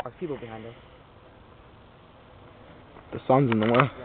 There's people behind us. The sun's in the way.